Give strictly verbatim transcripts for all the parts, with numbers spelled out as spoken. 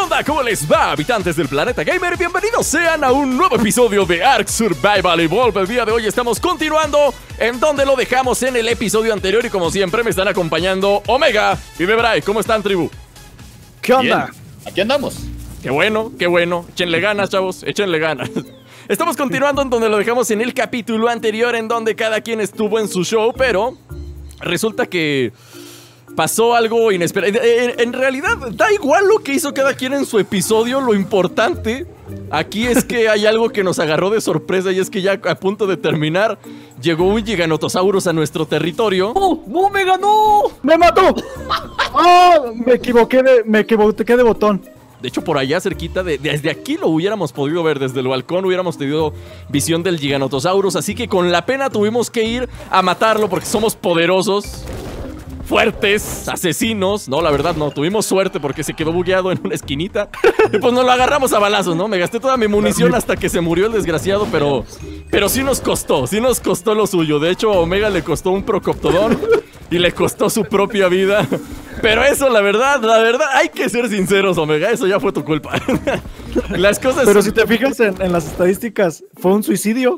onda? ¿Cómo les va, habitantes del planeta gamer? Bienvenidos sean a un nuevo episodio de Ark Survival Evolved. El día de hoy estamos continuando en donde lo dejamos en el episodio anterior. Y como siempre me están acompañando Omega y Debray. ¿Cómo están, tribu? ¿Qué onda? Bien. Aquí andamos. Qué bueno, qué bueno. Échenle ganas, chavos, échenle ganas. Estamos continuando en donde lo dejamos en el capítulo anterior, en donde cada quien estuvo en su show, pero resulta que pasó algo inesperado. En, en realidad, da igual lo que hizo cada quien en su episodio. Lo importante aquí es que hay algo que nos agarró de sorpresa, y es que ya a punto de terminar llegó un Giganotosaurus a nuestro territorio. ¡No! ¡No me ganó! ¡Me mató! ¡Ah! Me equivoqué de, me equivoqué de botón. De hecho, por allá cerquita, de, desde aquí lo hubiéramos podido ver, desde el balcón hubiéramos tenido visión del Giganotosaurus. Así que con la pena tuvimos que ir a matarlo porque somos poderosos, fuertes, asesinos. No, la verdad no, tuvimos suerte porque se quedó bugueado en una esquinita. Y pues nos lo agarramos a balazos, ¿no? Me gasté toda mi munición hasta que se murió el desgraciado, pero, pero sí nos costó, sí nos costó lo suyo. De hecho, a Omega le costó un Procoptodon y le costó su propia vida. Pero eso, la verdad, la verdad, hay que ser sinceros, Omega, eso ya fue tu culpa. Las cosas... Pero si te fijas en, en las estadísticas, ¿fue un suicidio?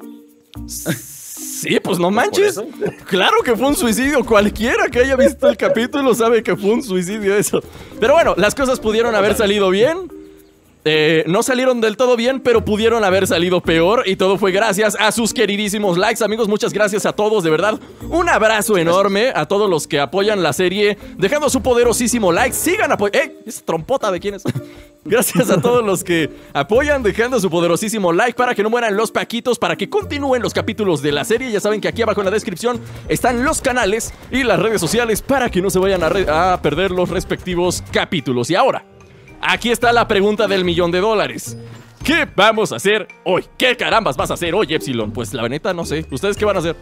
Sí, pues no manches. Claro que fue un suicidio. Cualquiera que haya visto el capítulo sabe que fue un suicidio eso. Pero bueno, las cosas pudieron haber salido bien. Eh, no salieron del todo bien, pero pudieron haber salido peor. Y todo fue gracias a sus queridísimos likes. Amigos, muchas gracias a todos, de verdad. Un abrazo enorme a todos los que apoyan la serie, dejando su poderosísimo like. Sigan apoyando. ¡Eh! ¿Esa trompota de quién es? Gracias a todos los que apoyan, dejando su poderosísimo like para que no mueran los paquitos, para que continúen los capítulos de la serie. Ya saben que aquí abajo en la descripción están los canales y las redes sociales para que no se vayan a, a perder los respectivos capítulos. Y ahora, aquí está la pregunta del millón de dólares. ¿Qué vamos a hacer hoy? ¿Qué carambas vas a hacer hoy, Epsilon? Pues la neta no sé. ¿Ustedes qué van a hacer?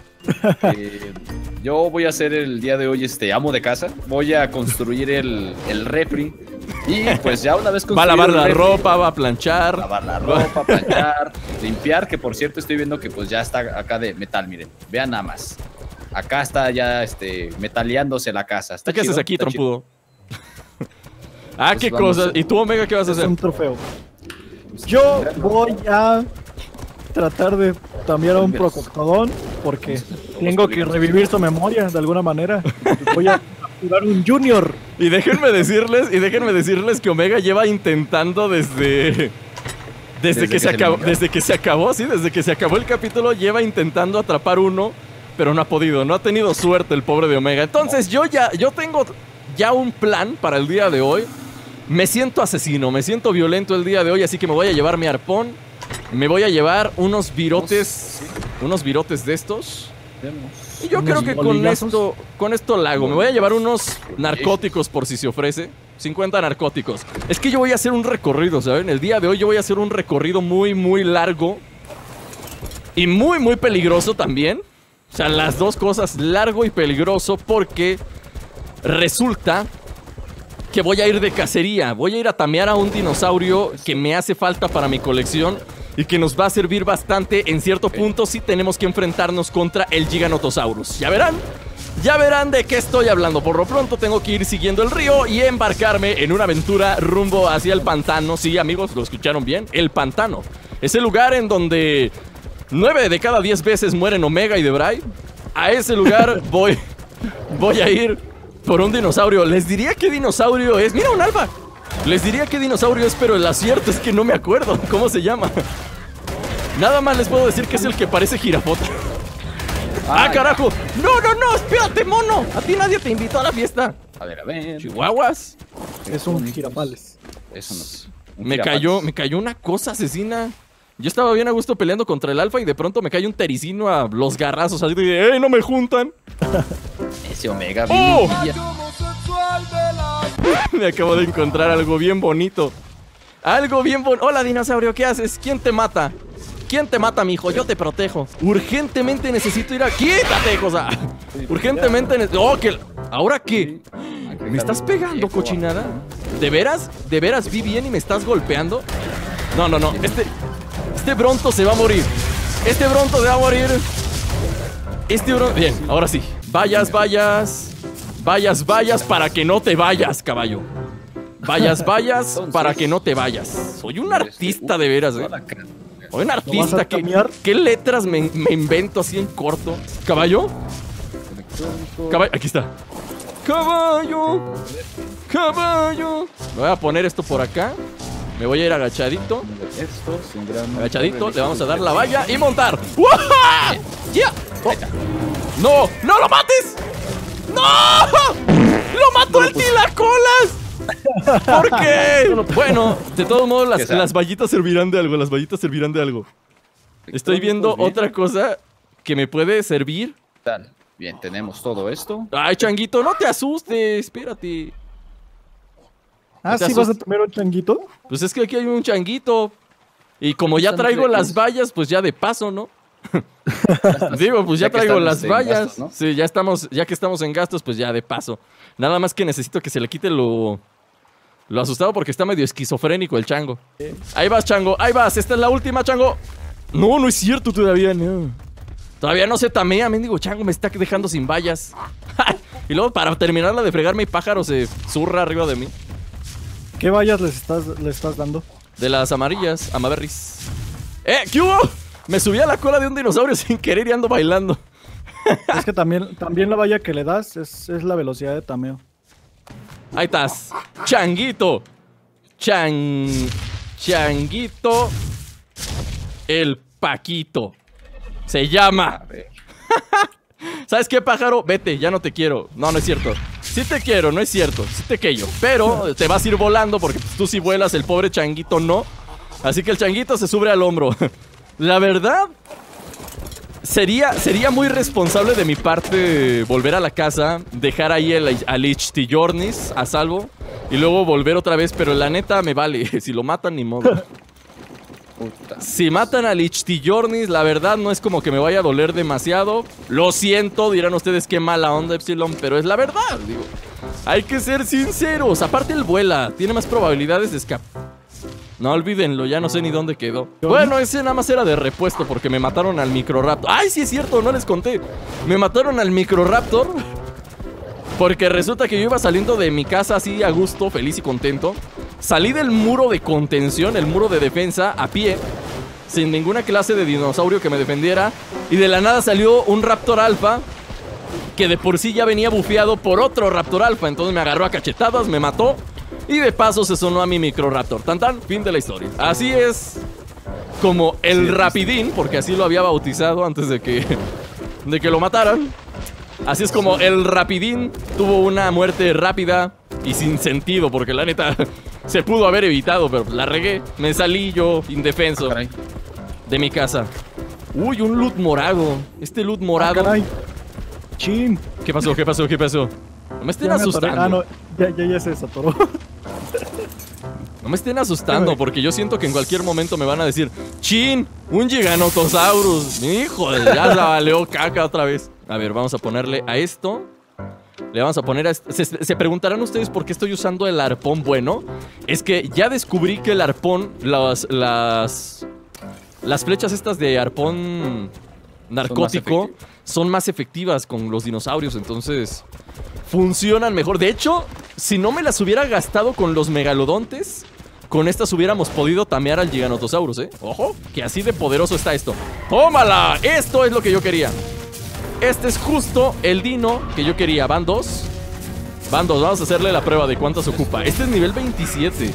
Eh, yo voy a ser el día de hoy este amo de casa. Voy a construir el, el refri. Y pues ya una vez construido, va a lavar la refri, ropa, va a planchar. Lavar la ropa, planchar, limpiar. Que por cierto estoy viendo que pues ya está acá de metal, miren. Vean nada más. Acá está ya este metaleándose la casa. Está ¿Qué chido, haces aquí, está trompudo? Ah, Pues qué vamos cosas. a- ¿Y tú, Omega, qué vas a Es hacer? un trofeo. Yo voy a tratar de cambiar a un Procoptodon porque tengo que revivir su memoria de alguna manera. Voy a capturar un Junior. Y déjenme decirles, y déjenme decirles que Omega lleva intentando desde... Desde, Desde que, que se se acabó, eliminó. desde que se acabó, sí, desde que se acabó el capítulo, lleva intentando atrapar uno, pero no ha podido, no ha tenido suerte el pobre de Omega. Entonces yo ya, yo tengo ya un plan para el día de hoy. Me siento asesino, me siento violento el día de hoy, así que me voy a llevar mi arpón, me voy a llevar unos virotes, unos virotes de estos. Y yo Unos creo que con bolillazos. esto, con esto la hago. Me voy a llevar unos narcóticos por si se ofrece. cincuenta narcóticos. Es que yo voy a hacer un recorrido, ¿saben? El día de hoy yo voy a hacer un recorrido muy, muy largo. Y muy, muy peligroso también. O sea, las dos cosas, largo y peligroso, porque resulta que voy a ir de cacería. Voy a ir a tamear a un dinosaurio que me hace falta para mi colección y que nos va a servir bastante en cierto punto si tenemos que enfrentarnos contra el Giganotosaurus. Ya verán, ya verán de qué estoy hablando. Por lo pronto tengo que ir siguiendo el río y embarcarme en una aventura rumbo hacia el pantano. Sí, amigos, lo escucharon bien, el pantano. Es el lugar en donde nueve de cada diez veces mueren Omega y Debray. A ese lugar voy, voy a ir por un dinosaurio. Les diría qué dinosaurio es. ¡Mira, un alfa! Les diría qué dinosaurio es, pero el acierto es que no me acuerdo cómo se llama. Nada más les puedo decir que es el que parece jirafota. ¡Ah, carajo! ¡No, no, no! ¡Espérate, mono! A ti nadie te invitó a la fiesta. A ver, a ver. Chihuahuas. Es un girafales. Eso no es. un Me girafales. cayó, me cayó una cosa asesina. Yo estaba bien a gusto peleando contra el alfa y de pronto me cae un tericino a los garrazos así de ¡ey, no me juntan! Ese Omega. ¡Oh! bien Me acabo de encontrar algo bien bonito. Algo bien bonito. Hola, dinosaurio, ¿qué haces? ¿Quién te mata? ¿Quién te mata, mijo? Yo te protejo. Urgentemente necesito ir a... ¡Quítate, cosa! Urgentemente necesito... ¡Oh, que... ¿Ahora qué? ¿Me estás pegando, cochinada? ¿De veras? ¿De veras vi bien y me estás golpeando? No, no, no. Este... Este Bronto se va a morir. Este Bronto se va a morir. Este Bronto... Bien, ahora sí. Vayas, vayas. Vayas, vayas para que no te vayas, caballo. Vallas, vallas, Entonces, para que no te vayas. Soy un artista de veras, eh. Soy un artista. ¿Qué, ¿Qué letras me, me invento así en corto? ¿Caballo? Caballo, aquí está. Caballo. Caballo. Me voy a poner esto por acá. Me voy a ir agachadito. Agachadito, le vamos a dar la valla y montar. ¡Uah! ¡Yeah! Oh. ¡No! ¡No lo mates! ¡No! ¡Lo mató el tilacolas! ¿Por qué? Bueno, de todos modos, las, las vallitas servirán de algo. Las vallitas servirán de algo. Estoy viendo otra cosa que me puede servir. Tal. Bien, tenemos todo esto. Ay, changuito, no te asustes. Espérate. Ah, ¿sí vas a tener un changuito? Pues es que aquí hay un changuito. Y como ya traigo las vallas, pues ya de paso, ¿no? Digo, pues ya, ya traigo las vallas. Gastos, ¿no? Sí, ya estamos, ya que estamos en gastos, pues ya de paso. Nada más que necesito que se le quite lo, lo asustado porque está medio esquizofrénico el chango. Ahí vas, chango, ahí vas. Esta es la última, chango. No, no es cierto todavía, no. Todavía no se tamea, mendigo chango, me está dejando sin vallas. Y luego para terminarla de fregarme, mi pájaro se zurra arriba de mí. ¿Qué vallas les estás, le estás dando? De las amarillas, amaberris. ¡Eh! ¿Qué hubo? Me subí a la cola de un dinosaurio sin querer y ando bailando. Es que también, también la valla que le das es, es la velocidad de tameo. Ahí estás. Changuito. Chan... Changuito. El Paquito. Se llama. ¿Sabes qué, pájaro? Vete, ya no te quiero. No, no es cierto. Sí te quiero, no es cierto. Sí te quiero. Pero te vas a ir volando porque tú sí vuelas, el pobre changuito no. Así que el changuito se sube al hombro. La verdad, sería, sería muy responsable de mi parte volver a la casa, dejar ahí el, al Ichtillornis a salvo y luego volver otra vez, pero la neta me vale. Si lo matan, ni modo. Puta. Si matan al Ichtillornis, la verdad no es como que me vaya a doler demasiado. Lo siento, dirán ustedes qué mala onda, Epsilon, pero es la verdad, digo. Hay que ser sinceros. Aparte él vuela, tiene más probabilidades de escapar. No olvídenlo, ya no sé ni dónde quedó. Bueno, ese nada más era de repuesto porque me mataron al Microraptor. ¡Ay, sí es cierto! No les conté. Me mataron al Microraptor porque resulta que yo iba saliendo de mi casa así a gusto, feliz y contento. Salí del muro de contención, el muro de defensa, a pie, sin ninguna clase de dinosaurio que me defendiera. Y de la nada salió un Raptor Alpha que de por sí ya venía bufeado por otro Raptor Alpha. Entonces me agarró a cachetadas, me mató. Y de paso se sonó a mi Microraptor. Tan tan, fin de la historia. Así es como el sí, Rapidín, porque así lo había bautizado antes de que, de que lo mataran. Así es como el Rapidín tuvo una muerte rápida y sin sentido, porque la neta se pudo haber evitado, pero la regué. Me salí yo indefenso caray. de mi casa. Uy, un loot morado. Este loot morado. Ah, Chin. ¿Qué pasó? ¿Qué pasó? ¿Qué pasó? No me estén ya asustando. Me ah, no, ya, ya, ya se desatoró. No me estén asustando, porque yo siento que en cualquier momento me van a decir: ¡Chin! ¡Un Giganotosaurus! ¡Hijo de ya la valió caca otra vez! A ver, vamos a ponerle a esto. Le vamos a poner a esto. Se, se preguntarán ustedes por qué estoy usando el arpón. Bueno, es que ya descubrí que el arpón, las, las, las flechas estas de arpón narcótico son más, son más efectivas con los dinosaurios, entonces funcionan mejor. De hecho, si no me las hubiera gastado con los megalodontes, con estas hubiéramos podido tamear al Giganotosaurus, ¿eh? Ojo, que así de poderoso está esto. ¡Tómala! Esto es lo que yo quería. Este es justo el dino que yo quería. Van dos. Van dos. Vamos a hacerle la prueba de cuántas ocupa. Este es nivel veintisiete.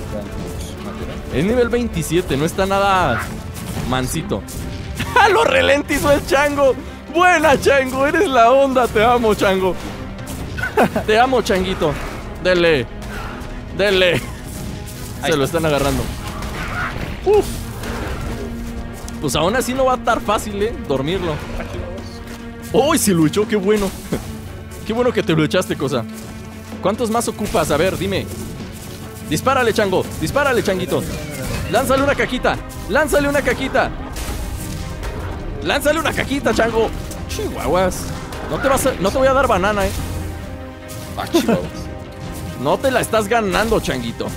Es nivel veintisiete. No está nada mansito. ¡Ja! ¡Lo relentizó el chango! ¡Buena, chango! Eres la onda. Te amo, chango. Te amo, changuito. Dele. Dele. Se lo están agarrando. Uf. Pues aún así no va a estar fácil, ¿eh? Dormirlo. ¡Oh! Se lo echó, qué bueno. Qué bueno que te lo echaste, cosa. ¿Cuántos más ocupas? A ver, dime. Dispárale, chango. Dispárale, changuito. Lánzale una caquita. Lánzale una caquita. Lánzale una caquita, chango. Chihuahuas. No te vas a, no te voy a dar banana, eh. Ah, chihuahuas. No te la estás ganando, changuito.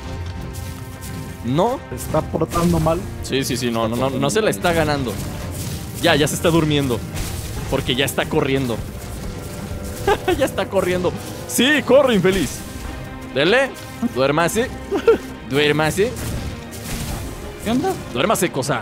No. ¿Se está portando mal? Sí, sí, sí. No, no, no, no se la está ganando. Ya, ya se está durmiendo. Porque ya está corriendo. Ya está corriendo. Sí, corre, infeliz. Dele. Duérmase. Duérmase. ¿Qué onda? Duérmase, cosa.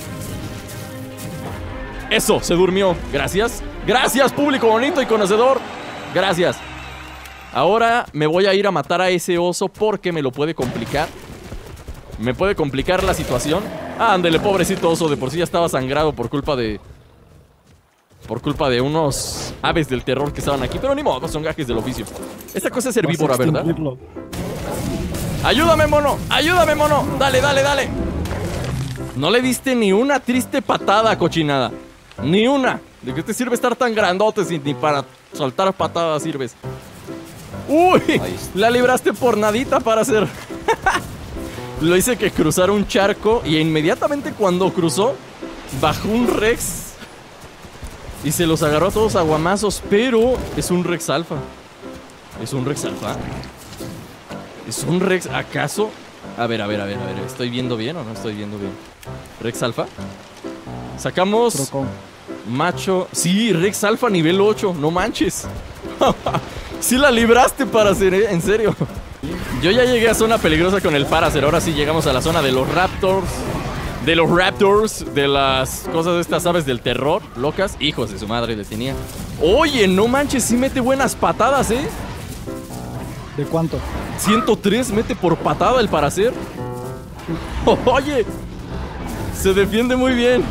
Eso, se durmió. Gracias. Gracias, público bonito y conocedor. Gracias. Ahora me voy a ir a matar a ese oso porque me lo puede complicar. Me puede complicar la situación. Ándele, pobrecito oso. De por sí ya estaba sangrado por culpa de... Por culpa de unos aves del terror que estaban aquí. Pero ni modo, son gajes del oficio. Esta cosa es herbívora, ¿verdad? Ayúdame, mono. Ayúdame, mono. Dale, dale, dale. No le diste ni una triste patada, cochinada. Ni una. ¿De qué te sirve estar tan grandote si ni para soltar patadas sirves? ¡Uy! La libraste por nadita para hacer. Lo hice que cruzara un charco y inmediatamente cuando cruzó, bajó un Rex y se los agarró a todos aguamazos, pero es un Rex alfa. Es un Rex alfa. Es un Rex, ¿acaso? A ver, a ver, a ver, a ver, ¿estoy viendo bien o no estoy viendo bien? ¿Rex alfa? Sacamos... Trocón. Macho, sí, Rex Alpha nivel ocho, no manches. Sí la libraste, Paracer, ¿eh? En serio. Yo ya llegué a zona peligrosa con el Paracer. Ahora sí llegamos a la zona de los Raptors. De los Raptors, de las cosas de estas aves del terror, locas. Hijos de su madre le tenía. Oye, no manches, sí mete buenas patadas, ¿eh? ¿De cuánto? ciento tres mete por patada el Paracer. Oye, se defiende muy bien.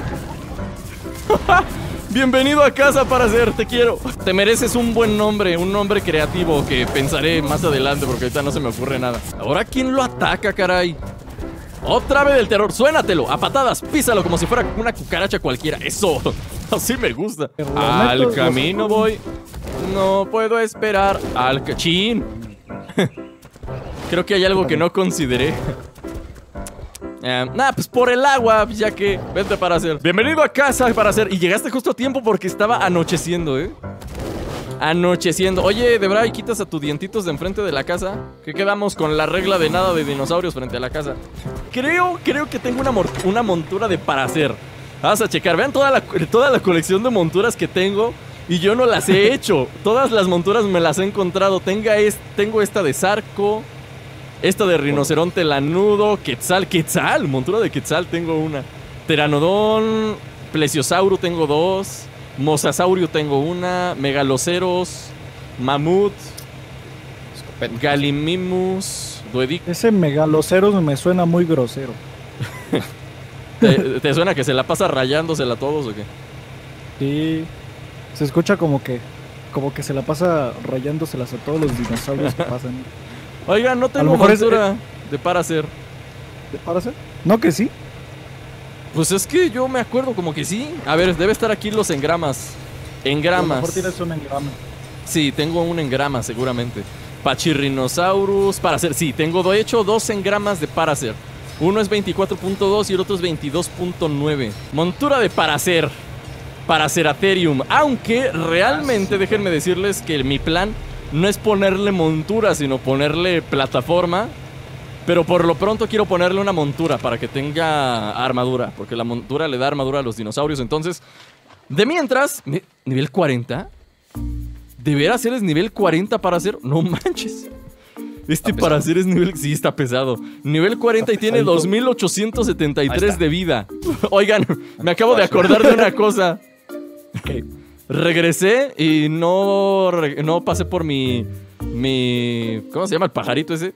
Bienvenido a casa, Paracer, te quiero. Te mereces un buen nombre, un nombre creativo que pensaré más adelante porque ahorita no se me ocurre nada. Ahora, ¿quién lo ataca, caray? Otra vez del terror, suénatelo, a patadas, písalo como si fuera una cucaracha cualquiera. Eso, así me gusta. Al camino voy, no puedo esperar al cachín. Creo que hay algo que no consideré. Eh, Nada, pues por el agua, ya que... Vente, Paracer. Bienvenido a casa, Paracer. Y llegaste justo a tiempo porque estaba anocheciendo, ¿eh? Anocheciendo. Oye, Debray, ¿quitas a tus dientitos de enfrente de la casa? ¿Qué quedamos con la regla de nada de dinosaurios frente a la casa? Creo, creo que tengo una, una montura de Paracer. Vamos a checar. Vean toda la, toda la colección de monturas que tengo y yo no las he hecho. Todas las monturas me las he encontrado. Tenga es, tengo esta de Zarco. Esta de rinoceronte lanudo, Quetzal, Quetzal, montura de Quetzal tengo una. Pteranodón, Plesiosauro tengo dos. Mosasaurio tengo una. Megaloceros, Mamut, Gallimimus, Duedic. Ese Megaloceros me suena muy grosero. ¿Te, ¿Te suena que se la pasa rayándosela a todos o qué? Sí, se escucha como que Como que se la pasa rayándoselas a todos los dinosaurios que pasan. Oigan, no tengo montura es... de Paracer. ¿De Paracer? ¿No que sí? Pues es que yo me acuerdo como que sí. A ver, debe estar aquí los engramas. Engramas. A lo mejor tienes un engrama. Sí, tengo un engrama seguramente. Pachyrhinosaurus, Paracer. Sí, tengo de hecho dos engramas de Paracer. Uno es veinticuatro punto dos y el otro es veintidós punto nueve. Montura de Paracer. Paraceratherium. Aunque realmente déjenme decirles que mi plan no es ponerle montura, sino ponerle plataforma. Pero por lo pronto quiero ponerle una montura para que tenga armadura, porque la montura le da armadura a los dinosaurios. Entonces, de mientras, ¿nivel cuarenta? ¿De veras eres nivel cuarenta para hacer? No manches. Este para hacer es nivel... Sí, está pesado. Nivel cuarenta y tiene dos mil ochocientos setenta y tres de vida. Oigan, me acabo de acordar de una cosa. Regresé y no, no pasé por mi... Mi... ¿Cómo se llama el pajarito ese?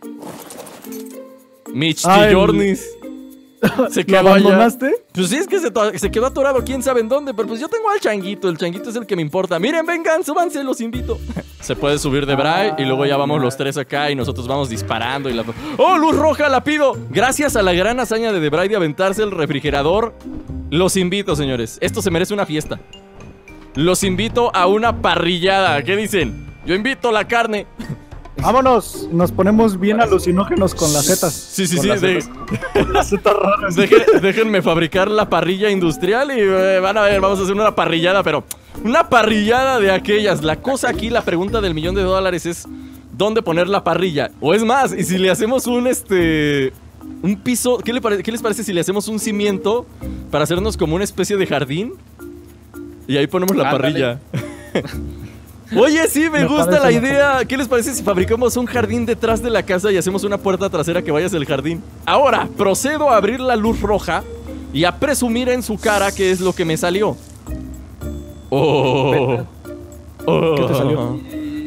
Michtilornis. Se quedó ¿Lo abandonaste? allá. Pues sí, es que se, se quedó atorado quién sabe en dónde. Pero pues yo tengo al changuito. El changuito es el que me importa. Miren, vengan, súbanse, los invito. Se puede subir de Bray y luego ya vamos los tres acá y nosotros vamos disparando y la... ¡Oh, luz roja, la pido! Gracias a la gran hazaña de Debray de aventarse el refrigerador, los invito, señores. Esto se merece una fiesta. Los invito a una parrillada. ¿Qué dicen? Yo invito la carne. Vámonos, nos ponemos bien alucinógenos con las setas. Sí, sí, con sí. Las De... Con las setas raras. Deje, déjenme fabricar la parrilla industrial y eh, van a ver, vamos a hacer una parrillada, pero una parrillada de aquellas. La cosa aquí, la pregunta del millón de dólares es ¿dónde poner la parrilla? O es más, y si le hacemos un este... un piso, ¿qué, le pare, ¿qué les parece si le hacemos un cimiento para hacernos como una especie de jardín? Y ahí ponemos la Ándale. parrilla. Oye, sí, me, Me gusta parece la mejor. idea. ¿Qué les parece si fabricamos un jardín detrás de la casa y hacemos una puerta trasera que vaya hacia el jardín? Ahora, procedo a abrir la luz roja y a presumir en su cara qué es lo que me salió. Oh. Oh. ¿Qué te salió?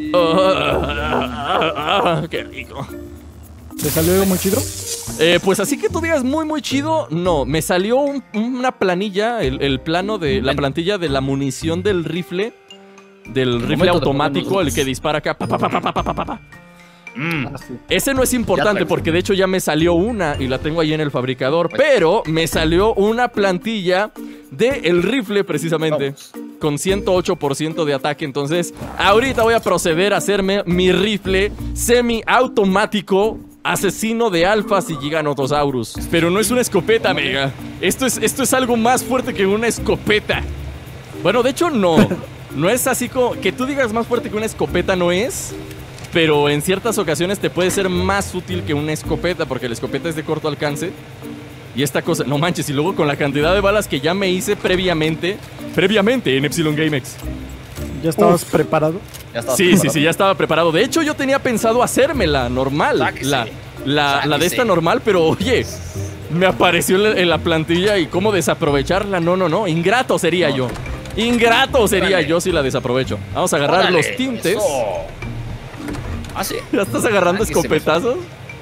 Oh. Qué rico. ¿Te salió algo muy chido? Eh, pues así que tú digas muy muy chido, no, me salió un- una planilla, el, el plano de la plantilla de la munición del rifle, del rifle momento, automático, déjame el que dispara acá. Pa, pa, pa, pa, pa, pa, pa, pa. Mm. Ah, sí. Ese no es importante traigo. porque de hecho ya me salió una y la tengo ahí en el fabricador, pero me salió una plantilla del rifle precisamente con ciento ocho por ciento de ataque. Entonces ahorita voy a proceder a hacerme mi rifle semiautomático asesino de alfas y giganotosaurus. Pero no es una escopeta, mega. Esto es, esto es algo más fuerte que una escopeta. Bueno, de hecho no. No es así como que tú digas más fuerte que una escopeta, no es. Pero en ciertas ocasiones te puede ser más útil que una escopeta, porque la escopeta es de corto alcance. Y esta cosa, no manches, y luego con la cantidad de balas que ya me hice previamente, previamente en Epsilon GameX. ¿Ya estabas Uf. preparado? Ya está. Sí, sí, sí, ya estaba preparado. De hecho, yo tenía pensado hacérmela normal. Sáquese. La, la, la de Sáquese. esta normal, pero oye, me apareció en la, en la plantilla y cómo desaprovecharla. No, no, no. Ingrato sería yo. Ingrato sería Órale. yo si la desaprovecho. Vamos a agarrar Órale, los tintes. eso. Ah, sí. ¿Ya estás agarrando Ah, que se me escopetazos?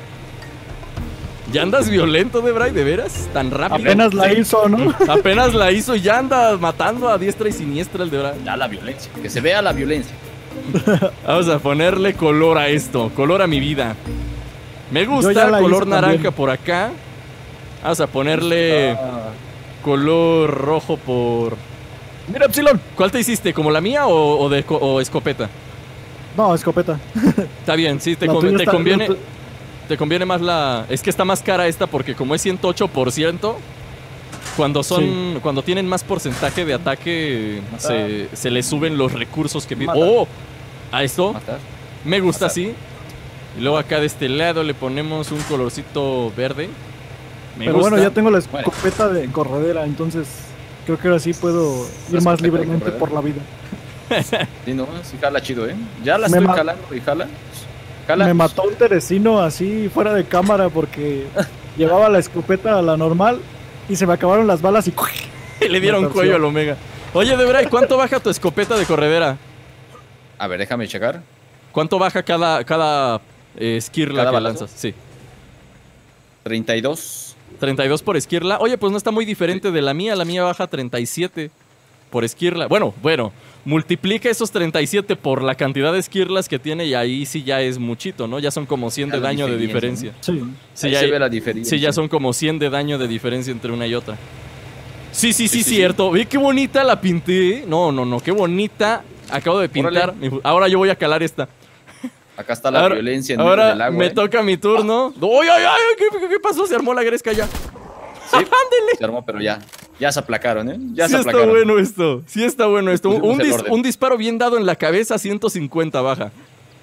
¿Ya andas violento, Debray? ¿De veras? ¿Tan rápido? Apenas la hizo, ¿no? Apenas la hizo y ya anda matando a diestra y siniestra el Debray. Ya la violencia. Que se vea la violencia. Vamos a ponerle color a esto. Color a mi vida. Me Yo gusta ya la color hice naranja también. por acá. Vamos a ponerle Ah, color rojo por... Mira, Epsilon. ¿Cuál te hiciste? ¿Como la mía o, o de, co- o escopeta? No, escopeta. Está bien, sí, te, La con- tuya te está- conviene... la tu- Te conviene más la... Es que está más cara esta porque como es ciento ocho por ciento, cuando son... Sí. Cuando tienen más porcentaje de ataque, se, se les suben los recursos que... pi- Mata. ¡Oh! A esto matar. me gusta Mata. así. Y luego acá de este lado le ponemos un colorcito verde. Me Pero gusta. bueno, ya tengo la escopeta de corredera, entonces creo que ahora sí puedo ir ¿La más escopeta de libremente corredera? por la vida. Sí, no, sí jala chido, ¿eh? Ya la Me estoy ma- jalando y jala. Jala. Me mató un teresino así fuera de cámara porque llevaba la escopeta a la normal y se me acabaron las balas y... Le dieron Me torció. cuello al Omega. Oye, Debray, ¿cuánto baja tu escopeta de corredera? A ver, déjame checar. ¿Cuánto baja cada, cada eh, esquirla ¿Cada que balazo? lanzas? Sí. treinta y dos. treinta y dos por esquirla. Oye, pues no está muy diferente de la mía. La mía baja treinta y siete por esquirla. Bueno, bueno. Multiplica esos treinta y siete por la cantidad de esquirlas que tiene y ahí sí ya es muchito, ¿no? Ya son como cien Ya de la daño de diferencia, diferencia. Sí. Sí, Ahí ya, se ve la diferencia. sí, ya son como cien de daño de diferencia entre una y otra. Sí, sí, sí, Sí, sí, cierto. Ve qué bonita la pinté. No, no, no, qué bonita. Acabo de pintar. Órale. Ahora yo voy a calar esta. Acá está la ahora violencia en medio ahora del agua. me ¿eh? toca mi turno. ¡Ay, ay, ay! ¿Qué, qué pasó? Se armó la gresca ya. Sí, se armó, pero ya. Ya se aplacaron, ¿eh? Ya Sí se está aplacaron. bueno esto. Sí está bueno esto. Un, Pusimos un el dis- orden. un disparo bien dado en la cabeza, ciento cincuenta baja.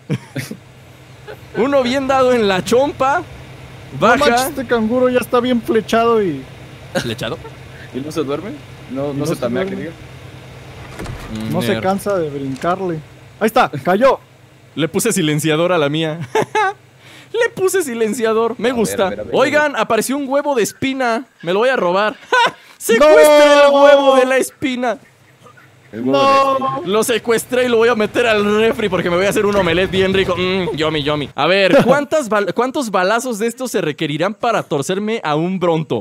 Uno bien dado en la chompa, No manches, baja. este canguro ya está bien flechado y... ¿Flechado? ¿Y no se duerme? No, no, no se se tamea, que duerme. diga. No se Ner. cansa de brincarle. Ahí está, cayó. Le puse silenciador a la mía. Le puse silenciador. Me A ver, gusta. a ver, a ver, Oigan, apareció un huevo de espina. Me lo voy a robar. ¡Ja! ¡Secuestré el ¡No! huevo de la espina! El huevo de- No. Lo secuestré y lo voy a meter al refri porque me voy a hacer un omelette bien rico. Mmm, yummy, yummy. A ver, ¿cuántas bal- ¿cuántos balazos de estos se requerirán para torcerme a un bronto?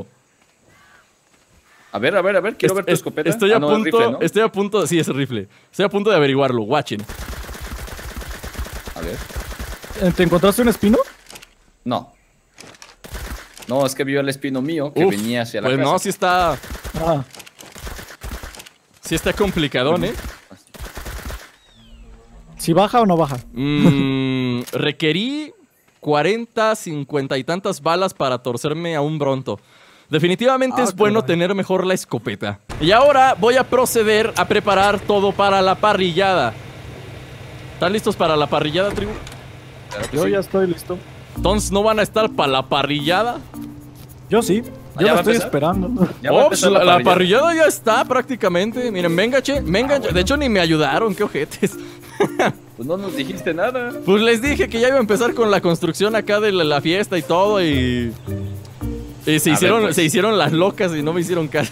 A ver, a ver, a ver. Quiero Est- ver tu est- escopeta. Estoy Ah, a no, es punto, rifle, ¿no? estoy a punto, sí, es rifle. Estoy a punto de averiguarlo. Watchen. A ver. Eh, ¿Te encontraste un espino? No. No, es que vio el espino mío que Uf, venía hacia la pues casa. no, sí está, Ah, sí está complicadón, ¿eh? ¿si baja o no baja? Mm, requerí cuarenta, cincuenta y tantas balas para torcerme a un bronto. Definitivamente Ah, es bueno caray. tener mejor la escopeta. Y ahora voy a proceder a preparar todo para la parrillada. ¿Están listos para la parrillada, tribu? Claro que Yo sí. ya estoy listo. Entonces, ¿no van a estar para la parrillada? Yo sí. ¿Ah, Yo ya la va a estoy empezar? esperando. Ya va a Oh, empezar pues, la, la parrillada. parrillada ya está prácticamente. Miren, venga, che, venga. Ah, bueno. De hecho, ni me ayudaron, qué ojetes. Pues no nos dijiste nada. Pues les dije que ya iba a empezar con la construcción acá de la, la fiesta y todo y... y se, A hicieron, ver, pues. se hicieron las locas y no me hicieron caso.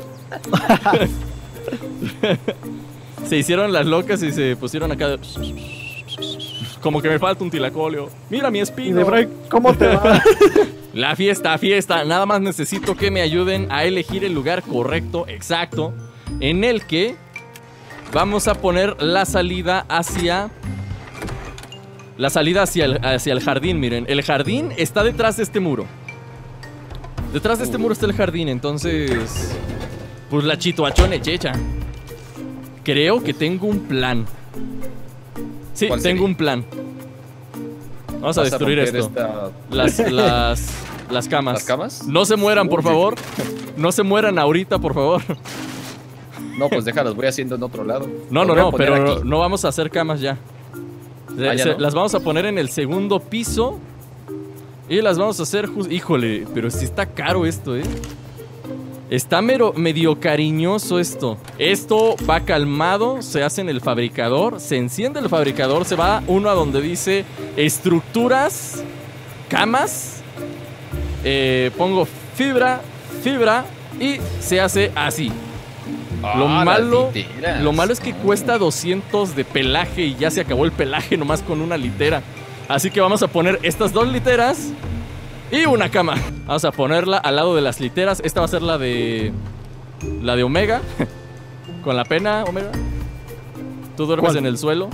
Se hicieron las locas y se pusieron acá de... Como que me falta un tilacolio. Mira mi Y espino. de break, ¿cómo te va? La fiesta, fiesta. Nada más necesito que me ayuden a elegir el lugar correcto, exacto, en el que vamos a poner la salida hacia... La salida hacia el, hacia el jardín, miren. El jardín está detrás de este muro. Detrás de este muro está el jardín, entonces... Pues la chituachone checha. Creo que tengo un plan. Sí, ¿Cuál tengo sería? un plan. Vamos a ¿Vas destruir romper esto. esta- Las, las, las camas. ¿Las camas? No se mueran, por Uy, favor. No se mueran ahorita, por favor. No, pues déjalas, voy haciendo en otro lado. No, Las no, voy a no, poner pero no, aquí. no vamos a hacer camas ya. Se- Ah, ¿ya se- no? Las vamos a poner en el segundo piso. Y las vamos a hacer justo... Híjole, pero sí está caro esto, ¿eh? Está mero, medio cariñoso esto. Esto va calmado, se hace en el fabricador, se enciende el fabricador, se va uno a donde dice estructuras, camas, eh, pongo fibra, fibra y se hace así. Lo Ah, las malo, literas. lo malo es que cuesta doscientos de pelaje y ya se acabó el pelaje nomás con una litera. Así que vamos a poner estas dos literas y una cama. Vamos a ponerla al lado de las literas. Esta va a ser la de... La de Omega. Con la pena, Omega. Tú duermes ¿Cuál? en el suelo.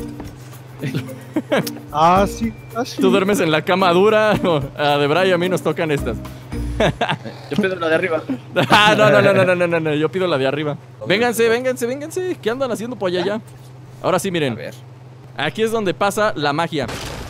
Ah, sí, ah, sí. Tú duermes en la cama dura. A Debray y a mí nos tocan estas. Yo pido la de arriba. Ah, no, no, no, no, no, no, no, no. Yo pido la de arriba. Vénganse, vénganse, vénganse. ¿Qué andan haciendo por allá ya? Ahora sí, A miren. ver. Aquí es donde pasa la magia.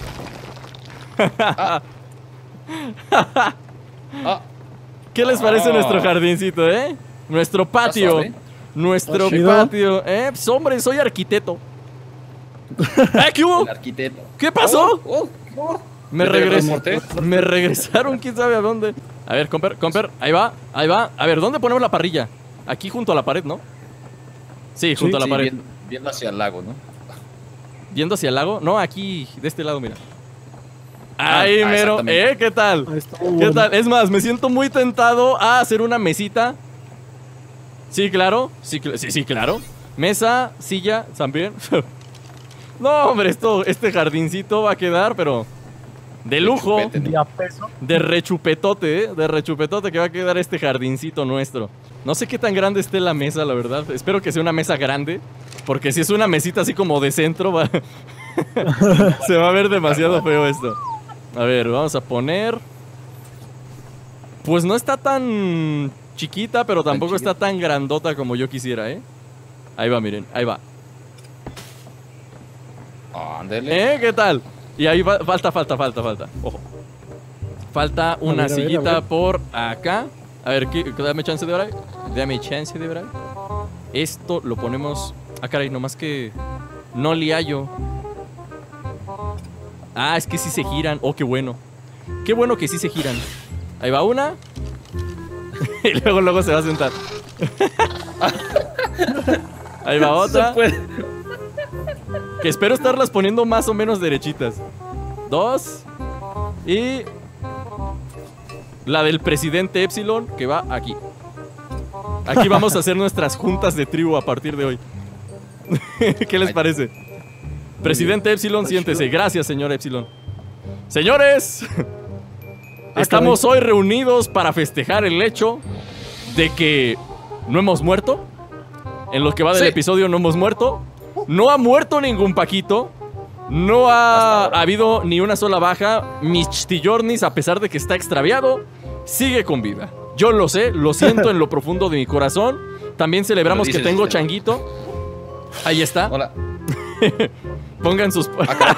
Ah, ¿Qué les parece Ah. nuestro jardincito, eh? Nuestro patio. suave. Nuestro Está chido. patio. Eh, pues, hombre, soy arquitecto. ¿Eh, qué hubo? el arquitecto. ¿Qué pasó? Oh, oh, oh. Me, ¿Te regres teletransporté? me regresaron, quién sabe a dónde. A ver, Comper, Comper, ahí va, ahí va. A ver, ¿dónde ponemos la parrilla? Aquí junto a la pared, ¿no? Sí, junto a la Sí, pared. viendo, viendo hacia el lago, ¿no? ¿Yendo hacia el lago? No, aquí, de este lado, mira. Ah, Ahí, ah, mero. exactamente. ¿Eh? ¿Qué tal? Ahí está ¿Qué bueno. tal? Es más, me siento muy tentado a hacer una mesita. Sí, claro. Sí, cl- sí, sí, claro. Mesa, silla, también. No, hombre, esto, este jardincito va a quedar, pero de lujo, chupete, ¿no? De a peso. de rechupetote, ¿eh? De rechupetote que va a quedar este jardincito nuestro. No sé qué tan grande esté la mesa, la verdad. Espero que sea una mesa grande, porque si es una mesita así como de centro, va... se va a ver demasiado feo esto. A ver, vamos a poner... Pues no está tan chiquita, pero tampoco chiquita. está tan grandota como yo quisiera, ¿eh? Ahí va, miren, ahí va. Ándele. ¿Eh? ¿Qué tal? Y ahí va- falta, falta, falta, falta. Ojo. Falta una ver, a ver, a sillita ver. por acá. A ver, ¿qué? Dame chance de orar. Dame chance de orar. Esto lo ponemos... Ah, caray, nomás que... No le hallo. Ah, es que sí se giran. Oh, qué bueno. Qué bueno que sí se giran. Ahí va una. Y luego, luego se va a sentar. Ahí va otra. Se puede. Que espero estarlas poniendo más o menos derechitas. Dos. Y... La del presidente Epsilon, que va aquí. Aquí vamos a hacer nuestras juntas de tribu a partir de hoy. ¿Qué les parece? Presidente Epsilon, siéntese. Gracias, señor Epsilon. Señores, estamos hoy reunidos para festejar el hecho de que no hemos muerto. En lo que va del Sí. episodio no hemos muerto. No ha muerto ningún Paquito. No ha habido ni una sola baja. Michtillornis, a pesar de que está extraviado, sigue con vida. Yo lo sé, lo siento en lo profundo de mi corazón. También celebramos Lo que dices, tengo Esteban. changuito. Ahí está. Hola. Pongan sus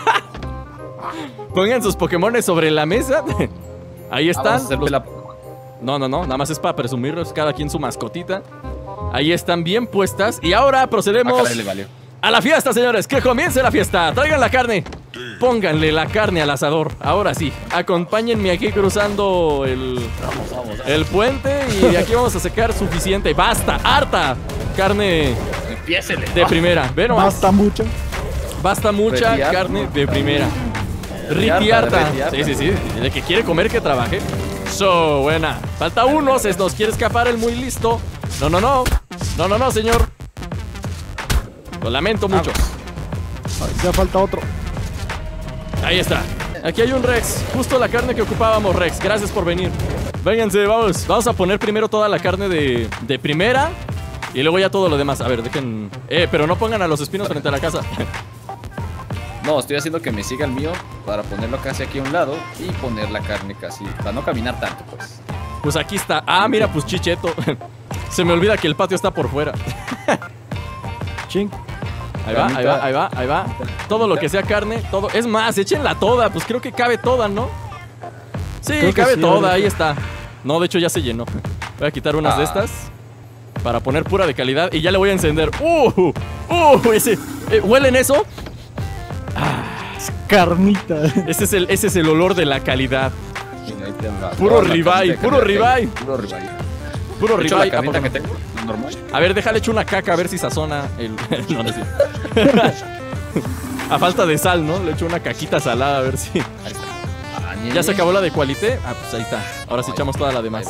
Pongan sus Pokémones sobre la mesa. Ahí Ah, están. vamos a hacer los- pela- No, no, no, nada más es para presumirlos, cada quien su mascotita. Ahí están bien puestas. Y ahora Ah, procedemos caray, le valió. a la fiesta, señores. Que comience la fiesta. Traigan la carne. Pónganle la carne al asador. Ahora sí. Acompáñenme aquí cruzando el, Vamos, vamos. el puente. Y de aquí vamos a sacar suficiente. ¡Basta! ¡Harta! Carne Empiécele. de primera. Ve nomás. Basta mucho. Basta mucha Retiar. carne de primera. Retiarta, Ritiarta. retiarta. Sí, sí, sí. El que quiere comer, que trabaje. So, buena. Falta uno. Se nos quiere escapar el muy listo. No, no, no. No, no, no, señor. Lo lamento mucho. Ay, ya falta otro. Ahí está. Aquí hay un Rex. Justo la carne que ocupábamos, Rex. Gracias por venir. Vénganse, vamos. Vamos a poner primero toda la carne de, de primera. Y luego ya todo lo demás. A ver, dejen... Eh, pero no pongan a los espinos frente a la casa. No, estoy haciendo que me siga el mío para ponerlo casi aquí a un lado y poner la carne casi, para no caminar tanto, pues. Pues aquí está. Ah, mira, pues chicheto. Se me olvida que el patio está por fuera. Ching. Ahí va, ahí va, ahí va, ahí va. Todo lo que sea carne, todo. Es más, échenla toda. Pues creo que cabe toda, ¿no? Sí, Creo que cabe sí, toda, ahorita. ahí está. No, de hecho ya se llenó. Voy a quitar unas Ah. de estas para poner pura de calidad y ya le voy a encender. ¡Uh! ¡Uh! Ese, eh, ¿huelen eso? Carnita. Ese es, el, ese es el olor de la calidad. Ahí te va. Puro Toda la ribeye, carnita que puro me tengo, ribeye. Puro ribeye. Puro De hecho, la ribeye. ¿A carnita poco que no? tengo es normal. A ver, déjale echar una caca a ver si sazona el... no, no es cierto. A falta de sal, ¿no? Le echo una caquita salada a ver si... Ahí está. Ah, ñe, ¿Ya se ñe. acabó la de cualité? Ah, pues ahí está. Ahora sí Ahí echamos va, toda la ahí demás.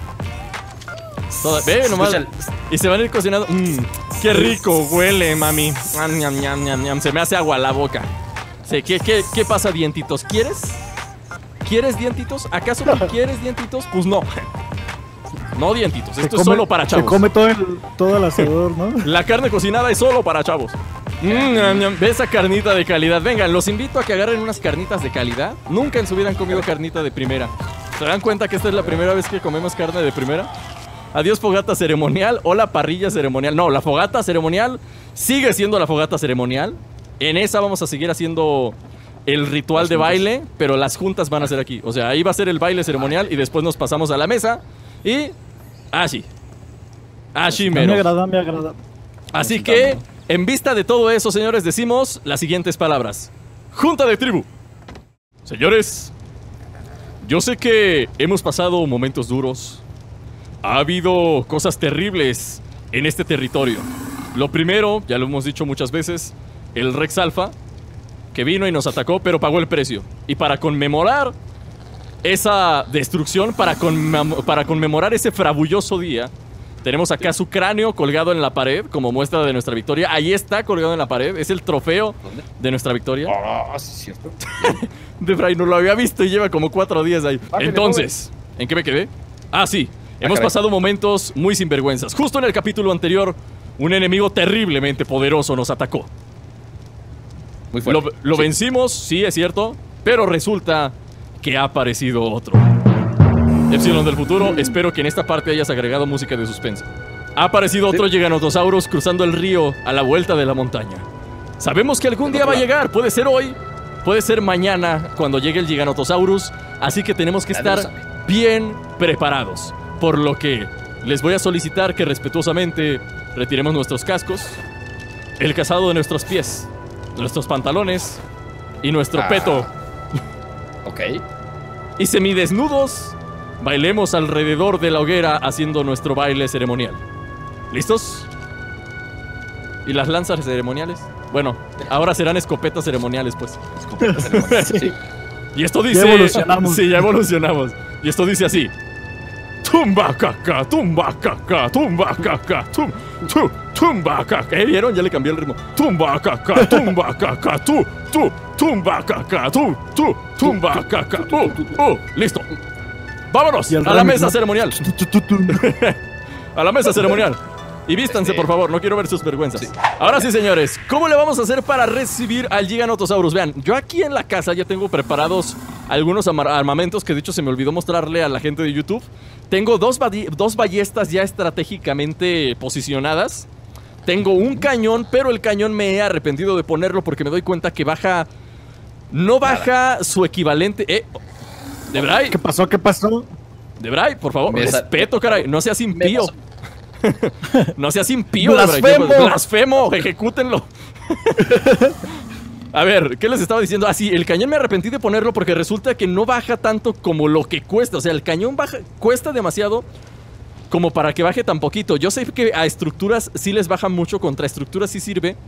va. Toda- Ve nomás. Escucha Y se van a ir cocinando. Mmm, qué rico huele, mami. Ñam, ñam, ñam, ñam, ñam. Se me hace agua la boca. Sí, ¿qué, qué, ¿Qué pasa, dientitos? ¿Quieres? ¿Quieres, dientitos? ¿Acaso tú quieres, dientitos? Pues no. No, dientitos. Se Esto es come- solo para Se chavos. come todo el, todo el asador, ¿no? La carne cocinada es solo para chavos. Mm, ñam, ñam. Ve esa carnita de calidad. Vengan, los invito a que agarren unas carnitas de calidad. Nunca en su vida han comido carnita de primera. ¿Se dan cuenta que esta es la primera vez que comemos carne de primera? Adiós fogata ceremonial. Hola parrilla ceremonial. No, la fogata ceremonial sigue siendo la fogata ceremonial. En esa vamos a seguir haciendo el ritual de baile, pero las juntas van a ser aquí. O sea, ahí va a ser el baile ceremonial y después nos pasamos a la mesa y así. Así Me mero. agrada, me agrada. Así que, en vista de todo eso, señores, decimos las siguientes palabras. Junta de tribu. Señores, yo sé que hemos pasado momentos duros. Ha habido cosas terribles en este territorio. Lo primero, ya lo hemos dicho muchas veces, el Rex Alpha, que vino y nos atacó, pero pagó el precio. Y para conmemorar esa destrucción, para, conmem- para conmemorar ese frabulloso día, tenemos acá su cráneo colgado en la pared como muestra de nuestra victoria. Ahí está colgado en la pared. Es el trofeo ¿Dónde? de nuestra victoria. Ah, sí, es cierto. De Fray no lo había visto y lleva como cuatro días ahí. Bájale, Entonces, ¿en qué me quedé? Ah, sí. Hemos caray. pasado momentos muy sinvergüenzas. Justo en el capítulo anterior, un enemigo terriblemente poderoso nos atacó. Muy fuerte. Lo, lo Sí. vencimos, sí, es cierto, pero resulta que ha aparecido otro. Epsilon del futuro, espero que en esta parte hayas agregado música de suspense. Ha aparecido otro Giganotosaurus cruzando el río a la vuelta de la montaña. Sabemos que algún día va a llegar, puede ser hoy, puede ser mañana cuando llegue el Giganotosaurus, así que tenemos que Nadie lo estar bien preparados. Por lo que les voy a solicitar que respetuosamente retiremos nuestros cascos, el calzado de nuestros pies, nuestros pantalones y nuestro Ah. peto. Ok. Y semidesnudos, bailemos alrededor de la hoguera haciendo nuestro baile ceremonial. ¿Listos? ¿Y las lanzas ceremoniales? Bueno, ahora serán escopetas ceremoniales, pues. Escopetas ceremoniales, sí. Y esto dice... evolucionamos. Sí, ya evolucionamos. Y esto dice así. Tumba caca, tumba caca, tumba caca, tum, tu, tumba caca. ¿Eh? ¿Vieron? Ya le cambié el ritmo. Tumba caca, tumba caca, tu, tu, tumba caca, tu, tu, tumba caca, oh, oh. Listo. Vámonos Y el a la remix, mesa ¿no? ceremonial. Tu, tu, tu, tu. A la mesa ceremonial. Y vístanse, Este- por favor, no quiero ver sus vergüenzas. Sí. Ahora sí, señores, ¿cómo le vamos a hacer para recibir al Giganotosaurus? Vean, yo aquí en la casa ya tengo preparados algunos amar- armamentos que de hecho se me olvidó mostrarle a la gente de YouTube. Tengo dos, badi- dos ballestas ya estratégicamente posicionadas. Tengo un cañón, pero el cañón me he arrepentido de ponerlo porque me doy cuenta que baja... No baja su equivalente... Eh, Debray, ¿Qué pasó? ¿Qué pasó? Debray, por favor, Me sa- respeto, caray, no seas Me impío. pasó. No seas impío, Blasfemo. Debray. Blasfemo, ejecútenlo. A ver, ¿qué les estaba diciendo? Ah, sí, el cañón me arrepentí de ponerlo porque resulta que no baja tanto como lo que cuesta. O sea, el cañón baja, cuesta demasiado como para que baje tan poquito. Yo sé que a estructuras sí les baja mucho, contra estructuras sí sirve,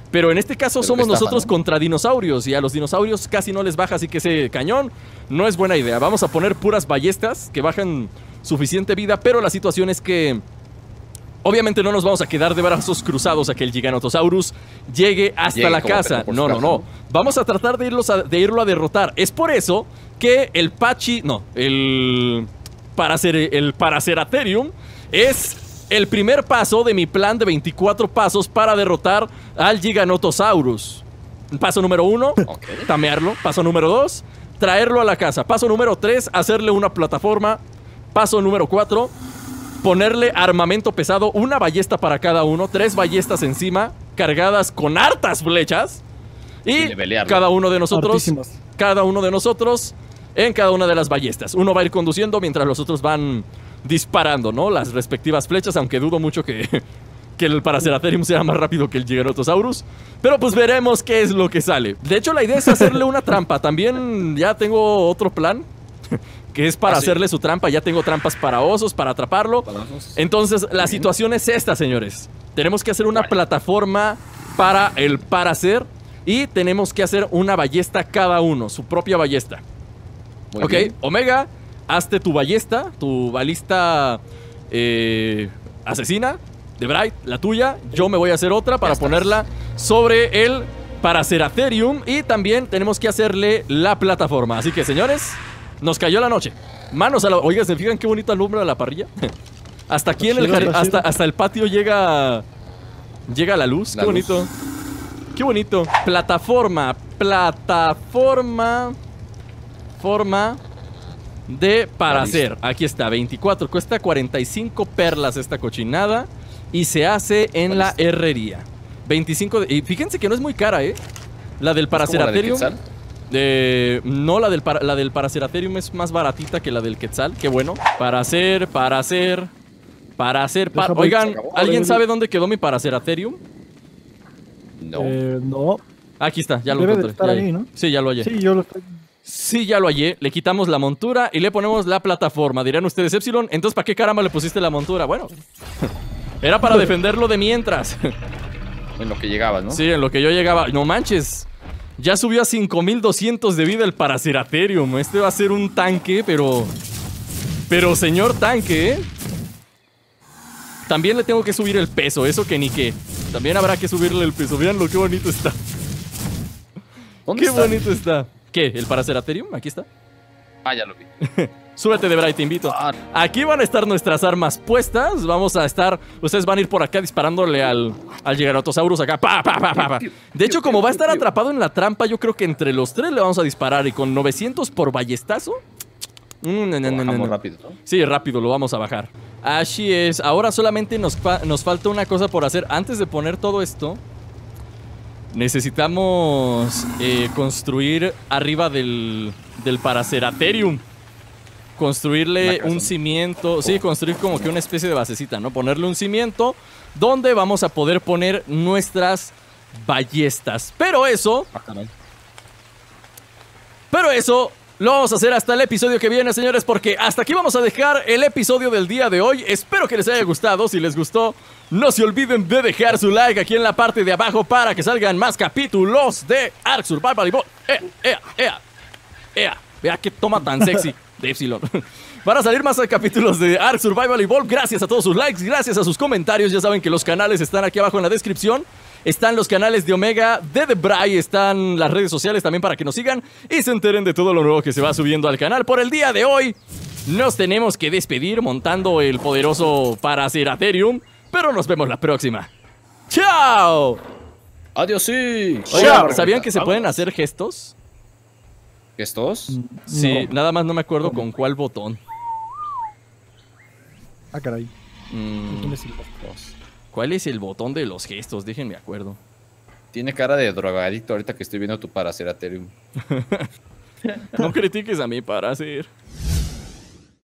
Pero en este caso Pero somos que estafa, nosotros ¿no? contra dinosaurios y a los dinosaurios casi no les baja, así que ese cañón no es buena idea. Vamos a poner puras ballestas que bajan suficiente vida, pero la situación es que obviamente no nos vamos a quedar de brazos cruzados a que el Giganotosaurus llegue hasta Llegue la como casa. perro por No, su no, casa, no. ¿no? Vamos a tratar de, irlos a- de irlo a derrotar. Es por eso que el Pachi, no, el Paracer- el Paraceratherium es el primer paso de mi plan de veinticuatro pasos para derrotar al Giganotosaurus. Paso número uno, Ok. tamearlo. Paso número dos, traerlo a la casa. Paso número tres, hacerle una plataforma. Paso número cuatro, ponerle armamento pesado, una ballesta para cada uno, tres ballestas encima, cargadas con hartas flechas. Y Y levelearlo. cada uno de nosotros, Hartísimas. cada uno de nosotros en cada una de las ballestas. Uno va a ir conduciendo mientras los otros van disparando, ¿no? Las respectivas flechas, aunque dudo mucho que, que el Paraceratherium sea más rápido que el Giganotosaurus. Pero pues veremos qué es lo que sale. De hecho, la idea es hacerle una trampa. También ya tengo otro plan, que es para ¿Ah, sí? hacerle su trampa. Ya tengo trampas para osos, para atraparlo. Entonces, la situación es esta, señores. Tenemos que hacer una Vale. plataforma para el Paracer y tenemos que hacer una ballesta cada uno, su propia ballesta. Muy Ok, bien. Omega, hazte tu ballesta, tu balista eh, asesina de Bright, la tuya. Yo me voy a hacer otra para estás. ponerla sobre el Paraceratherium y también tenemos que hacerle la plataforma. Así que, señores, nos cayó la noche. Manos a la... Oiga, ¿se fijan qué bonito alumbra la parrilla? Hasta aquí en el Chido, jardín, está hasta, chido. hasta el patio llega llega la luz. La Qué luz. bonito. Qué bonito. Plataforma, plataforma forma de para listo. hacer. Aquí está, veinticuatro. Cuesta cuarenta y cinco perlas esta cochinada y se hace en la listo. herrería. veinticinco de- y fíjense que no es muy cara, ¿eh? La del ¿Es como la de Paraceratherium. Quetzal? Eh, no, la del, para- la del Paraceratherium es más baratita que la del Quetzal. Qué bueno. Para hacer, para hacer, para hacer. pa- Déjame- Oigan, se acabó. ¿alguien Vale. sabe dónde quedó mi Paraceratherium? No. Eh, no. Aquí está, ya lo Debe de encontré. estar ya ahí, hallé. ¿no? Sí, ya lo hallé. Sí, yo lo estoy. Sí, ya lo hallé. Le quitamos la montura y le ponemos la plataforma. Dirán ustedes, Epsilon, entonces ¿para qué caramba le pusiste la montura? Bueno, era para defenderlo de mientras. En lo que llegabas, ¿no? Sí, en lo que yo llegaba. No manches. Ya subió a cinco mil doscientos de vida el Paraceratherium. Este va a ser un tanque, pero... Pero señor tanque, ¿eh? También le tengo que subir el peso, eso que ni qué. También habrá que subirle el peso. Veanlo, qué bonito está. ¿Dónde Qué está? bonito está. ¿Qué? ¿El Paraceratherium? Aquí está. Ah, ya lo vi. Súbete de Bright, te invito. Ah, Aquí van a estar nuestras armas puestas. Vamos a estar. Ustedes van a ir por acá disparándole al, al Giganotosaurus acá. Pa, pa, pa, pa, pa. De hecho, como va a estar atrapado en la trampa, yo creo que entre los tres le vamos a disparar. Y con novecientos por ballestazo. Mm, no, no, lo no, no, bajamos no. rápido, ¿no? Sí, rápido, lo vamos a bajar. Así es. Ahora solamente nos, fa- nos falta una cosa por hacer. Antes de poner todo esto, necesitamos eh, construir arriba del, del Paraceratherium. Construirle Una casa, un ¿no? cimiento. Sí, construir como que una especie de basecita, ¿no? Ponerle un cimiento donde vamos a poder poner nuestras ballestas. Pero eso, Ah, caray. pero eso lo vamos a hacer hasta el episodio que viene, señores, porque hasta aquí vamos a dejar el episodio del día de hoy. Espero que les haya gustado. Si les gustó, no se olviden de dejar su like aquí en la parte de abajo para que salgan más capítulos de Ark Survival Evolved. ¡Ea, ea, ea! ¡Ea! Vea qué toma tan sexy de Epsilon. Van a salir más capítulos de Ark Survival Evolved. Gracias a todos sus likes, gracias a sus comentarios. Ya saben que los canales están aquí abajo en la descripción. Están los canales de Omega, de The Bray, están las redes sociales también para que nos sigan y se enteren de todo lo nuevo que se va subiendo al canal. Por el día de hoy nos tenemos que despedir montando el poderoso Paraceratherium, pero nos vemos la próxima. ¡Chao! Adiós, sí. Oigan, Chao. ¿sabían que se Vámonos. pueden hacer gestos? ¿Gestos? Sí, No. nada más no me acuerdo con cuál botón. Ah, caray. Mm, ¿Quién es el- ¿Cuál es el botón de los gestos? Déjenme acuerdo. Tiene cara de drogadicto ahorita que estoy viendo tu Paraceratherium. No critiques a mí para hacer.